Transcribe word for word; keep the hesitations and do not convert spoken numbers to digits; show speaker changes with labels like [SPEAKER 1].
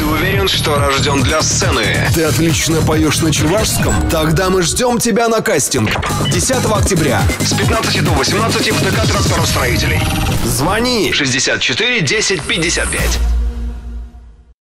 [SPEAKER 1] Ты уверен, что рожден для сцены?
[SPEAKER 2] Ты отлично поешь на чувашском? Тогда мы ждем тебя на кастинг десятого октября
[SPEAKER 1] С пятнадцати до восемнадцати в ДК тракторостроителей.
[SPEAKER 2] Звони
[SPEAKER 1] шестьдесят четыре десять пятьдесят пять.